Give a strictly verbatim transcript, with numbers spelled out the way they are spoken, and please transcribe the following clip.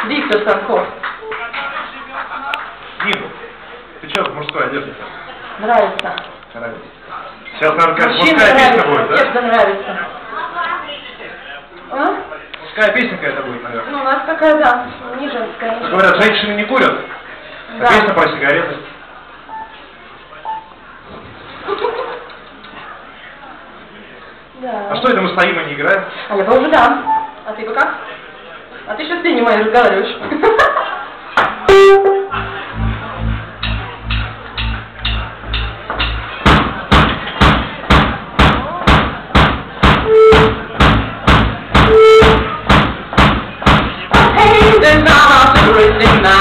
Виктор Санков. Дима, ты что в мужской одежде? Нравится. Нравится. Сейчас, наверное, какая-то Мужчина мужская нравится, песня будет, да? всем нравится. А? Мужская песня какая-то будет, наверное. Ну, у нас такая, да, не женская. Как говорят, женщины не курят, Да. а песня про сигареты. Да. А что это мы стоим и не играем? А я тоже да. А ты бы как? А ты что с ней моей разговариваешь? There's not a racing man.